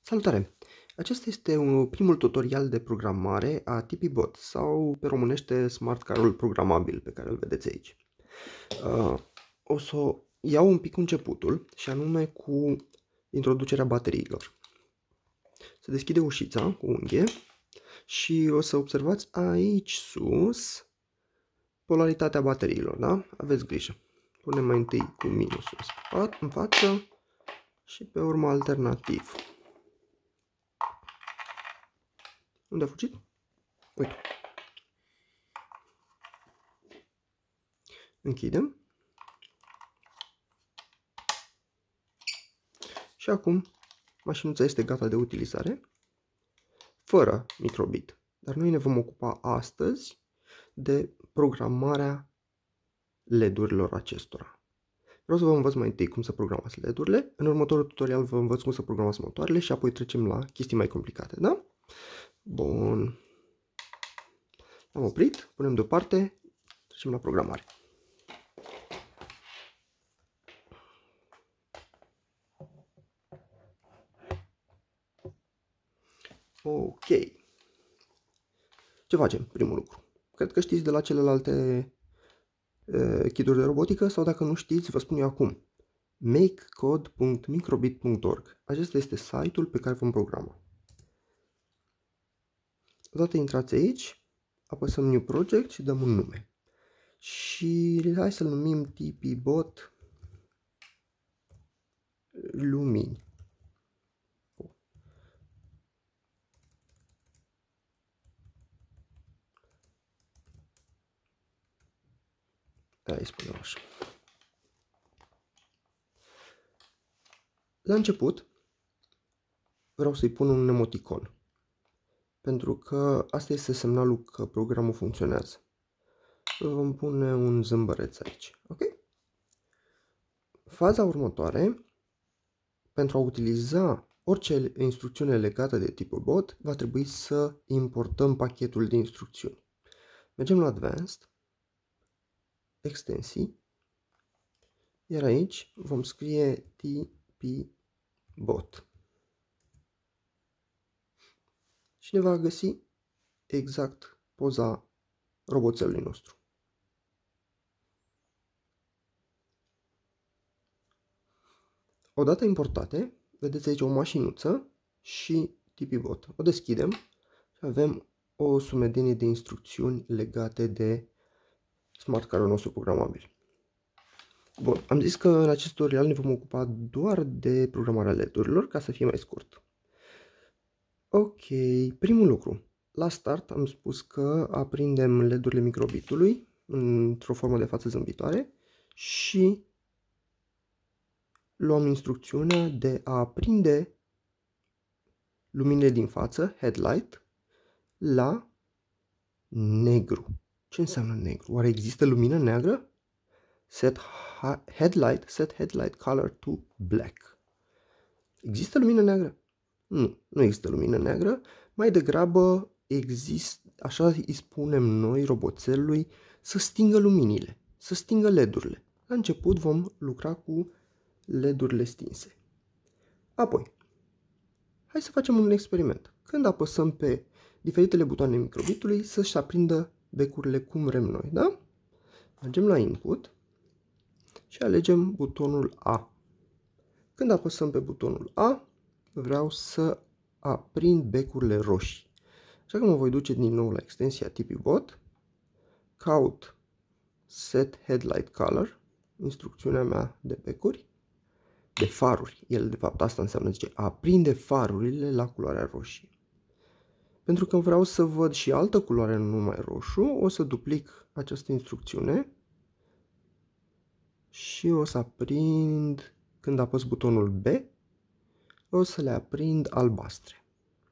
Salutare! Acesta este primul tutorial de programare a TipeBot sau pe românește Smart Carul programabil pe care îl vedeți aici. O să iau un pic începutul și anume cu introducerea bateriilor. Se deschide ușița cu unghie și o să observați aici sus polaritatea bateriilor, da? Aveți grijă. Punem mai întâi cu minusul în față și pe urmă alternativ. Unde a fugit? Uite. Închidem. Și acum mașinuța este gata de utilizare, fără microbit. Dar noi ne vom ocupa astăzi de programarea LED-urilor acestora. Vreau să vă învăț mai întâi cum să programați LED-urile. În următorul tutorial vă învăț cum să programați motoarele și apoi trecem la chestii mai complicate, da? Bun. Am oprit, punem deoparte, trecem la programare. Ok. Ce facem? Primul lucru. Cred că știți de la celelalte kit-uri de robotică sau dacă nu știți, vă spun eu acum. makecode.microbit.org. Acesta este site-ul pe care vom programa. Odată intrați aici, apăsăm New Project și dăm un nume. Și hai să-l numim TipeBot Lumini. Hai să spunem așa. La început vreau să-i pun un emoticon, pentru că asta este semnalul că programul funcționează. Vom pune un zâmbăreț aici, ok? Faza următoare, pentru a utiliza orice instrucțiune legată de TipeBot, va trebui să importăm pachetul de instrucțiuni. Mergem la Advanced, Extensii, iar aici vom scrie TipeBot. Și ne va găsi exact poza roboțelului nostru. Odată importate, vedeți aici o mașinuță și TipeBot. O deschidem și avem o sumedenie de instrucțiuni legate de Smart Carul nostru programabil. Bun, am zis că în acest tutorial ne vom ocupa doar de programarea LED-urilor, ca să fie mai scurt. Ok, primul lucru. La start am spus că aprindem LED-urile microbitului într-o formă de față zâmbitoare și luăm instrucțiunea de a aprinde luminile din față, headlight, la negru. Ce înseamnă negru? Oare există lumină neagră? Set headlight color to black. Există lumină neagră? Nu există lumină neagră. Mai degrabă există, așa îi spunem noi roboțelului, să stingă luminile, să stingă LED-urile. La început vom lucra cu LED-urile stinse. Apoi, hai să facem un experiment. Când apăsăm pe diferitele butoane microbitului, să-și aprindă becurile cum vrem noi, da? Mergem la Input și alegem butonul A. Când apăsăm pe butonul A, vreau să aprind becurile roșii. Așa că mă voi duce din nou la extensia TipeBot, caut Set Headlight Color, instrucțiunea mea de becuri, de faruri. El de fapt asta înseamnă, zice, aprinde farurile la culoarea roșie. Pentru că vreau să văd și altă culoare, nu numai roșu, o să duplic această instrucțiune și o să aprind, când apăs butonul B, o să le aprind albastre.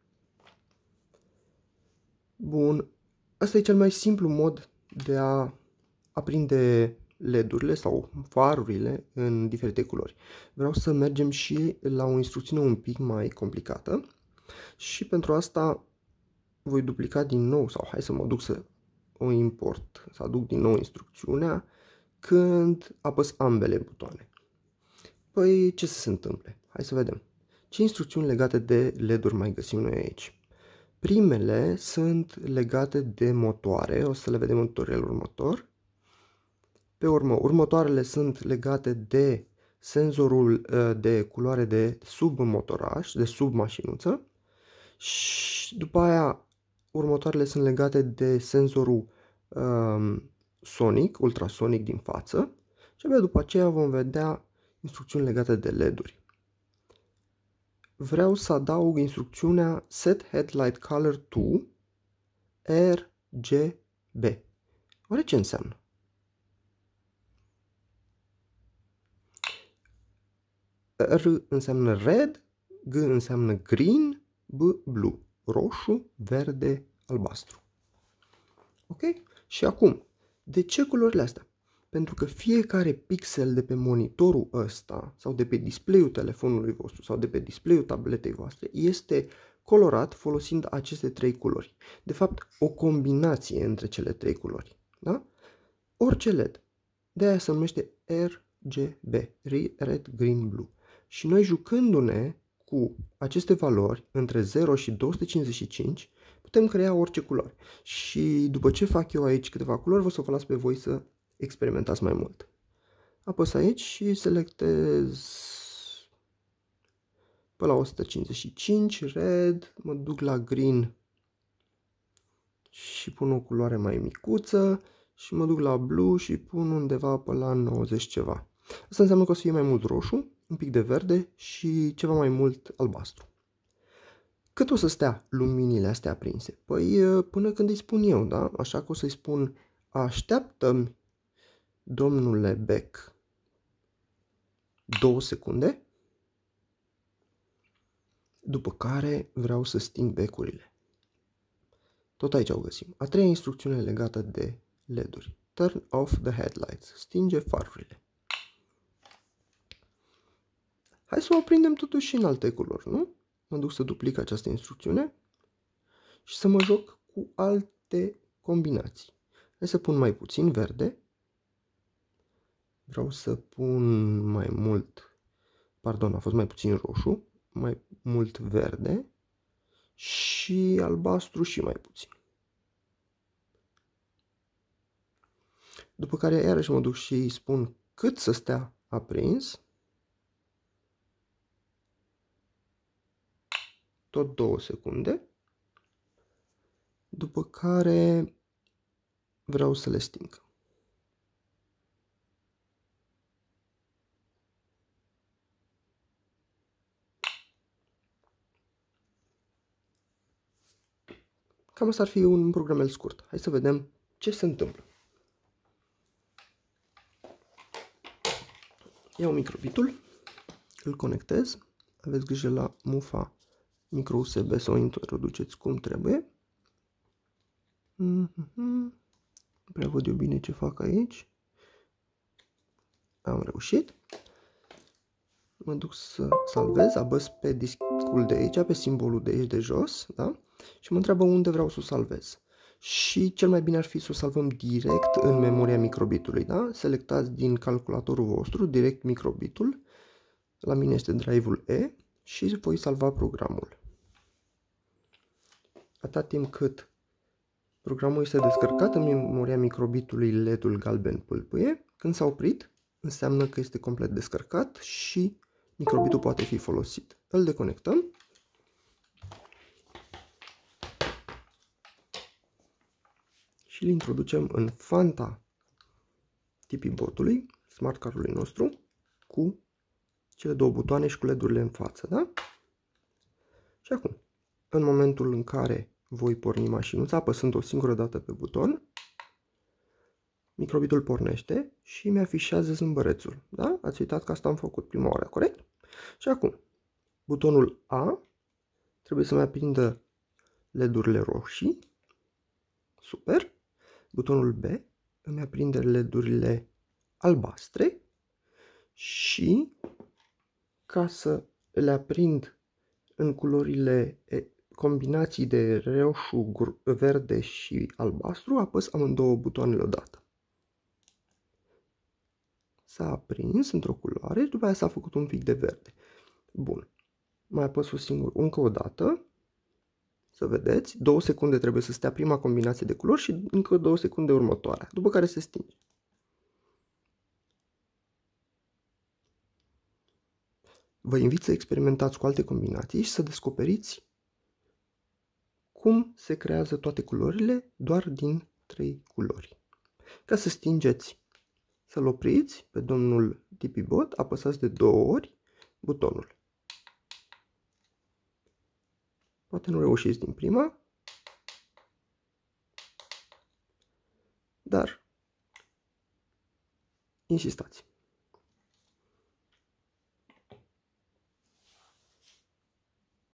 Bun, asta e cel mai simplu mod de a aprinde LED-urile sau farurile în diferite culori. Vreau să mergem și la o instrucțiune un pic mai complicată și pentru asta voi duplica din nou, sau hai să mă duc să o import, să aduc din nou instrucțiunea când apăs ambele butoane. Păi ce să se întâmple? Hai să vedem. Ce instrucțiuni legate de LED-uri mai găsim noi aici? Primele sunt legate de motoare, o să le vedem în tutorialul următor. Pe urmă, următoarele sunt legate de senzorul de culoare de sub motoraj, de sub mașinuță. Și după aia, următoarele sunt legate de senzorul sonic, ultrasonic din față. Și abia după aceea vom vedea instrucțiuni legate de LED-uri. Vreau să adaug instrucțiunea Set Headlight Color to RGB. Oare ce înseamnă? R înseamnă red, G înseamnă green, B blue, roșu, verde, albastru. Ok? Și acum, de ce culorile astea? Pentru că fiecare pixel de pe monitorul ăsta sau de pe display-ul telefonului vostru sau de pe display-ul tabletei voastre este colorat folosind aceste trei culori. De fapt, o combinație între cele trei culori. Da? Orice LED. De aia se numește RGB, Red, Green, Blue. Și noi jucându-ne cu aceste valori între 0 și 255 putem crea orice culoare. Și după ce fac eu aici câteva culori, vă las pe voi să experimentați mai mult. Apăs aici și selectez pe la 155, red, mă duc la green și pun o culoare mai micuță și mă duc la blue și pun undeva pe la 90 ceva. Asta înseamnă că o să fie mai mult roșu, un pic de verde și ceva mai mult albastru. Cât o să stea luminile astea aprinse? Păi până când îi spun eu, da? Așa că o să-i spun așteaptă-mi, domnule Beck, 2 secunde, după care vreau să sting becurile. Tot aici o găsim. A treia instrucțiune legată de LED-uri. Turn off the headlights. Stinge farurile. Hai să o aprindem totuși și în alte culori, nu? Mă duc să duplic această instrucțiune și să mă joc cu alte combinații. Hai să pun mai puțin verde. Vreau să pun mai mult, pardon, a fost mai puțin roșu, mai mult verde și albastru și mai puțin. După care iarăși mă duc și îi spun cât să stea aprins. Tot 2 secunde. După care vreau să le sting. Cam asta ar fi un programel scurt. Hai să vedem ce se întâmplă. Iau microbitul, îl conectez. Aveți grijă la mufa micro USB să o introduceți cum trebuie. Nu prea văd eu bine ce fac aici. Am reușit. Mă duc să salvez, apăs pe discul de aici, pe simbolul de aici de jos, da? Și mă întreabă unde vreau să o salvez. Și cel mai bine ar fi să o salvăm direct în memoria microbitului, da? Selectați din calculatorul vostru direct microbitul. La mine este drive-ul E și voi salva programul. Atât timp cât programul este descărcat în memoria microbitului, LED-ul galben pâlpâie. Când s-a oprit, înseamnă că este complet descărcat și microbitul poate fi folosit. Îl deconectăm. Și îl introducem în fanta TP-botului, smart card-ului nostru, cu cele două butoane și cu LED-urile în față, da? Și acum, în momentul în care voi porni mașinuța, apăsând o singură dată pe buton, microbitul pornește și mi afișează zâmbărețul, da? Ați uitat că asta am făcut prima oară, corect? Și acum, butonul A trebuie să-mi aprindă LED-urile roșii, super. Butonul B îmi aprinde LED-urile albastre și ca să le aprind în culorile combinații de roșu, verde și albastru, apăs amândouă butoanele odată. S-a aprins într-o culoare și după aia s-a făcut un pic de verde. Bun. mai apăs încă o dată, să vedeți, 2 secunde trebuie să stea prima combinație de culori și încă 2 secunde următoarea, după care se stinge. Vă invit să experimentați cu alte combinații și să descoperiți cum se creează toate culorile doar din 3 culori. Ca să stingeți, să-l opriți pe domnul DP-Bot, apăsați de 2 ori butonul. Poate nu reușiți din prima, dar insistați.